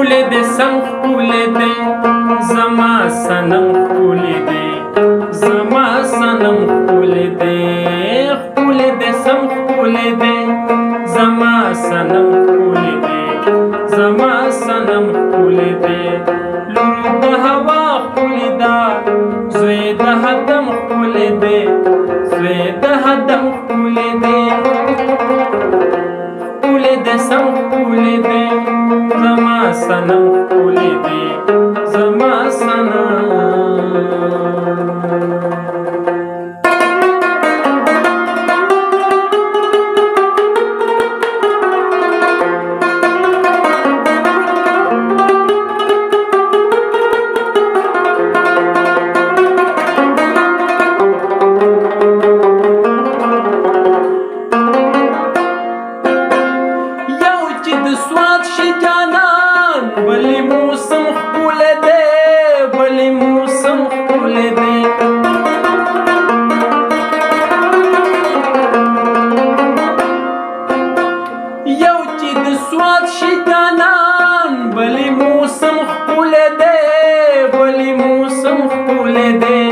ښکلی دی سم ښکلی دی زما صنم ښکلی دی زما صنم ښکلی دی ښکلی دی سم ښکلی دی زما صنم ښکلی دی زما صنم ښکلی دی لور د هوا ښکلی ده زوی د هدم ښکلی دی زوی د هدم ښکلی دی ښکلی دی سم ښکلی دی زما صنم ښکلی دی زما صنم بلی موسم ښکلی دی بلی موسم ښکلی دی یو چې د سوات شیطانان بلی موسم ښکلی دی بلی موسم ښکلی دی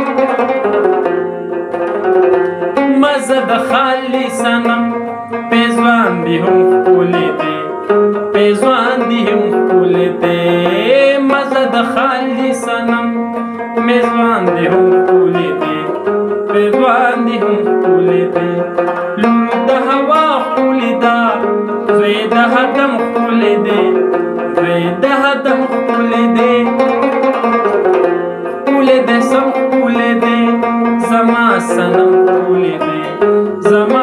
مزه د خالي صنم پیزوان دی هم ښکلی دی پیزوان دی هم ښکلی دی مزه د خالي صنم میزوان دی هم ښکلی دی پیزوان دی هم ښکلی دی لور د هوا ښکلی ده زوی د هدم ښکلی دی زوی د هدم ښکلی دی ښکلی دی سم ښکلی دی زما صنم ښکلی دی زما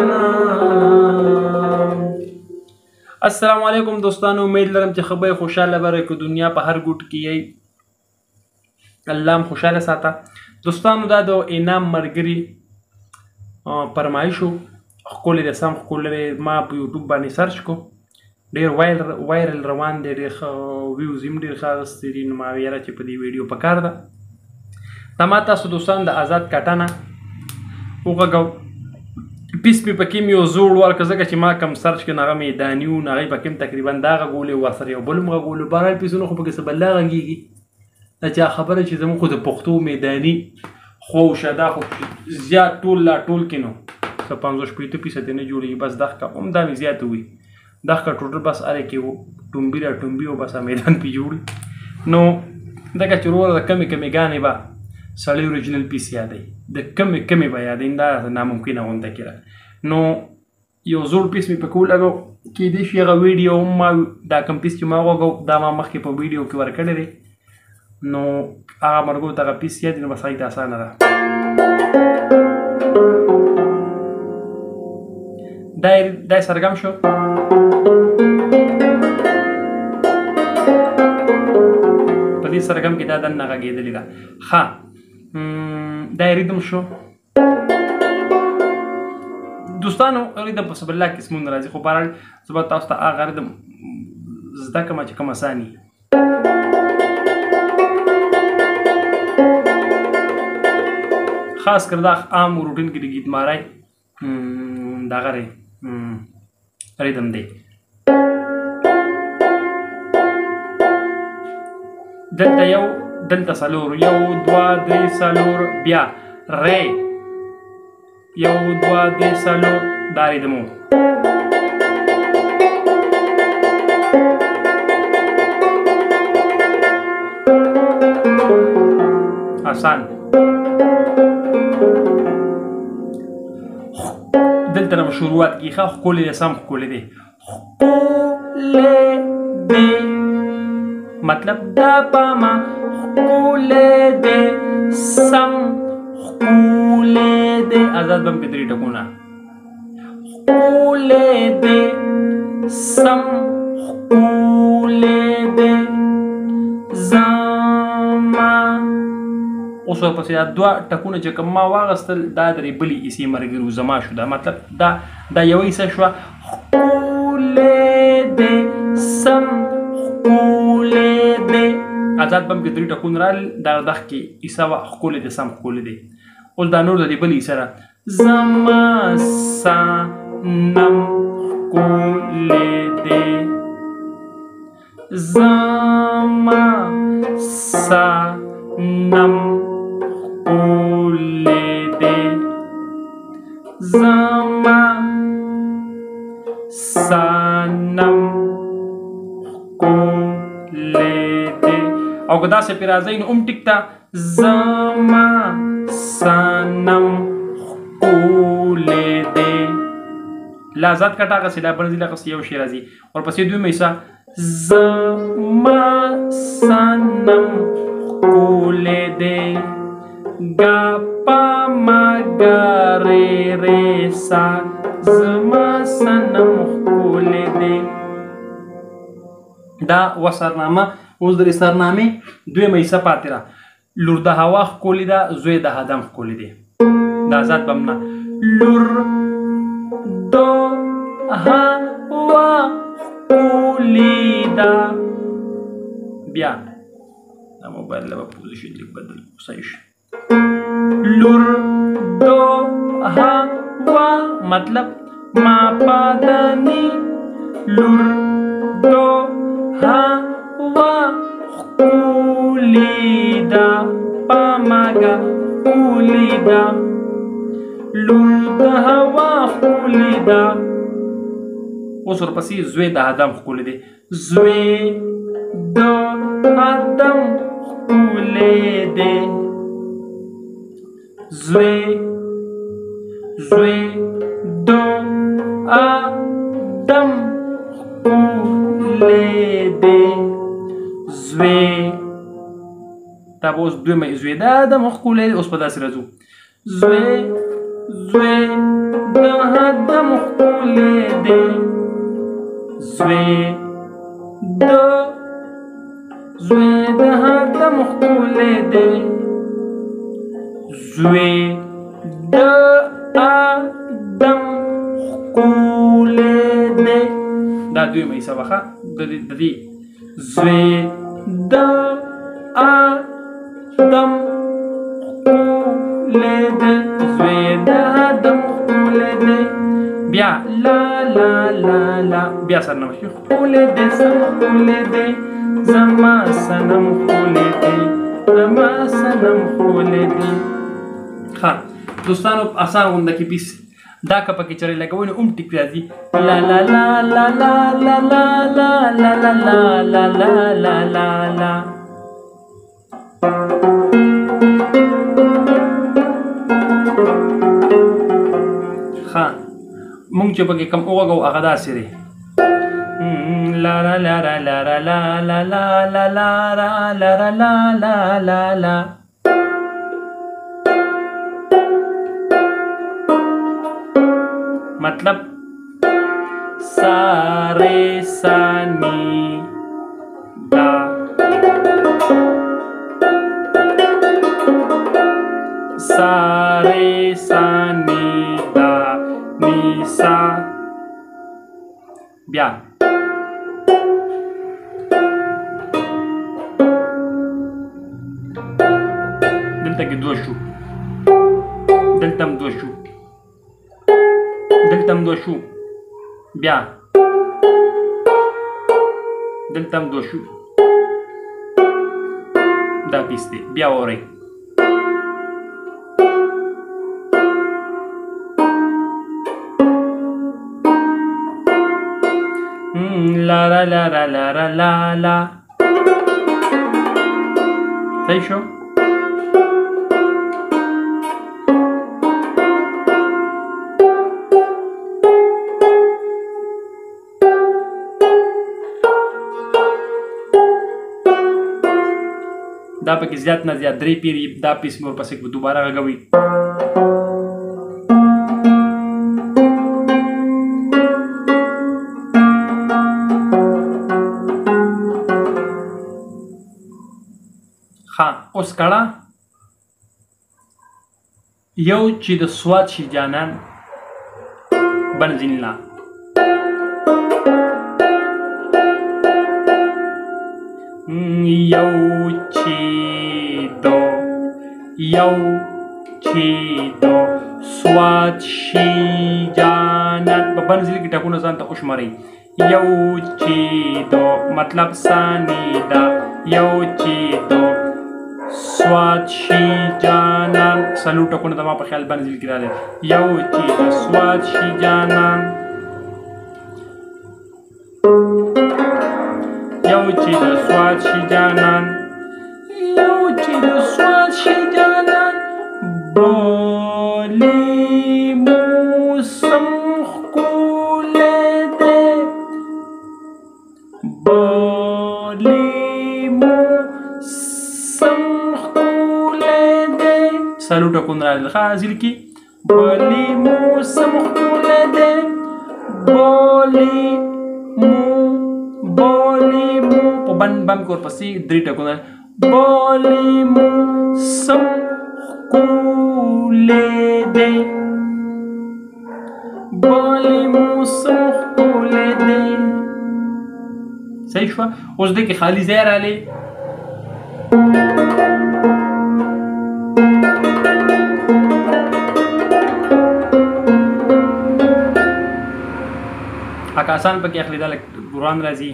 صنم. السلام علیکم دوستانو، امید لرم چې خبر خوشاله بره که دنیا په هر ګوټ کې یې الله هم خوشاله ساته. دوستانو دا د انعام ملګري فرمایشو ښکلی دی سم ښکلی دی ما په یوټیوب باندې سرچ کو ډېر وایرل روان دی ډېر ښه ویوز هم ډېر ښه اخیستی دي نو ما ویله چې په دې ویډیو پکار ده دا ما تاسو دوستانو د آزاد کاټانه وغږو پیس مې پکې مې یو زوړ ورکړه ځکه چې ما کم سرچ کړ هغه میداني و نو هغې پکې هم تقریبا دا غږولې ورسره یو بل هم غږولو بهرحال پیسونه خو پکې څه بله غږېږي دا چا خبره چې زموږ خو د پښتو میداني خوشه دا خو زیات ټول لا ټول کې نو څه 50-50 فیصد نه جوړېږي بس دغه هم دا مې زیات وي دغه ټوټل بس اره کې و ټومبي را ټومبي و بس میدان پې جوړي نو دغه چې وروره د کمې کمې ګانې به سړی اوریجنل پیس یادوي د کمې کمې به یادوي دا ناممکنه غونته کېده نو یو زوړ پیس مې پکې ولګو کېدای شي هغه ویډیو هم ما دا کم پیس چې ما وغږو دا ما مخکې په ویډیو کې ورکړی دی نو هغه مرګو ته هغه پیس یاد نو بس هغې ته اسانه ده دا یې سرګم شو په دې سرګم کې دا دننه غږېدلې ده ښه دا یې ریدم شو دوستانو ریدم په سبحان الله قسمونه راځي خو بهرحال زه به تاسو ته هغه ریدم زده کړم چې کوم اساني خاص کر دا عام روټین کې د ګیت مارای دغه ریدم دی دلته یو دلته څلور یو دوه درې څلور بیا ری یو دوه درې څلور دا ریدمو آسان دلته نه شروعات کې ښه ښکلی دی سم ښکلی دی ښکلی دی مطلب دا پاما ښکلی دی سم ښکلی دی آزاد بم کې درې ټکونه ښکلی دی سم ښکلی دی زما اوس ورپسې دا دوه ټکونه چې کوم ما واغستل دا درې بلې ایسې ملګرو زما شو دا مطلب دا یوه ایسه شوه ښکلی دی سم ښکلی دی آزاد بم کې درې ټکونه رال دا دغه کې ایسه وه ښکلی دی سم ښکلی دی اوس دا نور د دې بلې ایسه ده زما صنم ښکلی دی زما سنم ښکلې دی زما سنم ښکلې دی او که داسې پرې راځئ نو هم ټیک ته زما سنم ښکلې دی لا ذات کټ هغسې لا بڼځي لغسې یو شی راځي ورپسې دویمه حصه زما سنم ښکلې دی ګا پا ما ګا رې رې سا زما سنم ښکلې دی دا و سرنامه اوس د سرنامې دویمه حصه پاتې را لور د هوا ښکلې ده زوی د هدم ښکلې دی دا ذات به هم نه لور د هوا ښکلې ده بیا دا موبایل له به پوزیشن لیک بدل صحیح شي لور د هوا مطلب ما پادنی لور د هوا ښکلې ده پاماګه ښکلې ده لور د هوا ښکلې ده اوس ورپسې زوی د هدم ښکلې دی زوی د هدم ښکلې دی زوی د هدم ښکلې دی زوی دا به اوس دویمه زوی د هدم ښکلې دی اوس په داسې راځو زوی د هدم ښکلې دی زوی د هدم ښکلې دی زوی د هدم ښکلې دی دا دویمه حصه وخه د دې زوی د هدم ښکلې دی زوی د هدم ښکلې دی بیا لا لا لا لا بیا سرنامه شي ښکلې دی سم ښکلې دی زما سنم ښکلې دی زما سنم ښکلې دی ښه دوستانو اسان غونډه کې پیس دا که پکې چرې لګوئ نو هم ټیک راځي لا لا لا لا لا لا لا لا لا لا لا لا لا لا لا ښه مونږ چې پکې کوم وغږو هغه داسې دی لا لا لا لا لا لا لا لا لا لا لا لا لا لا لا لا مطلب سارے سانی دا سارے سانی دا نیسا بیا دلته کې دوه شو دلته هم دوه شو دلته هم دوه شو بیا دلته هم دوه شو دا پیس دی بیا واورئ لا لا لا لا لا لا لا صحیح شو دا پکې زیات نه زیات درې پیری دا پیس مور پسې دوباره غږوي ها اوس کړه یو چې د سواد شي جانان بنزین لا یو چې دو سواد شي جانان په بنزین کې ټکونه ځان ته وشمارئ یو چې دو مطلب ثاني دا یو چې دو سواد شي جانان څلور ټکونه د ما په خیال باندې ذکر راغلي یو چې د سواد شي جانان یو چې د سواد شي جانان یو چې د سواد شي جانان بولی موسم ښکلی دی بولی موسم ښکلی دی څلور ټکونه راغلي ښه حاصل کړي بولی موسم ښکلی دی بولی مو په بند کې ورپسې درې ټکونه بولی موسم ښکلی دی بولی موسم ښکلی دی صحیح شوه اوس دې کې خالي ځای راغلی آسان پکې اخلي دا لږ وران راځي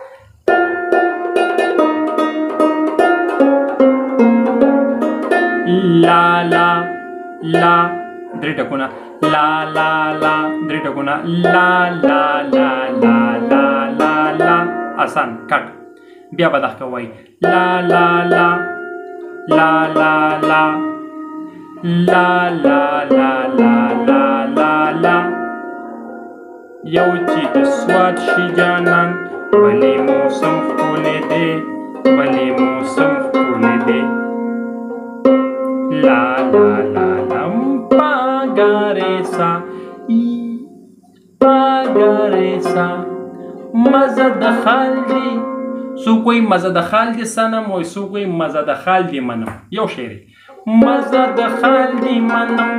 لا لا لا درې ټکونه لا لا لا درې ټکونه لا لا لا لا لا لا لا آسان کټ بیا به دا کوي لا لا لا لا لا لا لا لا لا لا لا لا لا یو چې د سواد شي جانان ولی موسم ښکلی دی ولی موسم ښکلی دی لا لا لا لا پاګاریسا پاګاریسا مزه د خال دی سو کوئی مزه د خال دی سنم وای سو کوئی مزه د خال دی منم یو شعر مزه د خال دی منم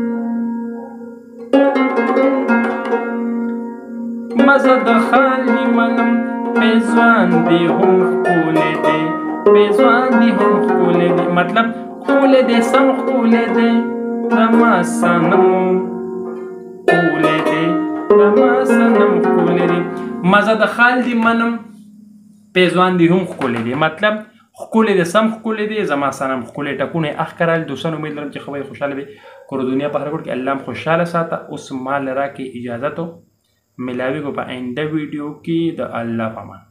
مزه د خال دی منم پیزوان دی هم ښکلی دی پیزوان دی هم ښکلی دی مطلب ښکلی دی سم ښکلی دی زما صنم ښکلی دی زما صنم ښکلی دی مزه د خال دی منم پیزوان دی هم ښکلی دی مطلب ښکلی دی سم ښکلی دی زما صنم ښکلی ټکونه یې اخ کرل دوستان امید لرم چې خبرې خوشحاله وي کور دنیا په هر ګوټ کې الله هم خوشحاله ساته اوس مال راکې اجازه تو ملاویږو په آینده ویډیو کې د الله په امان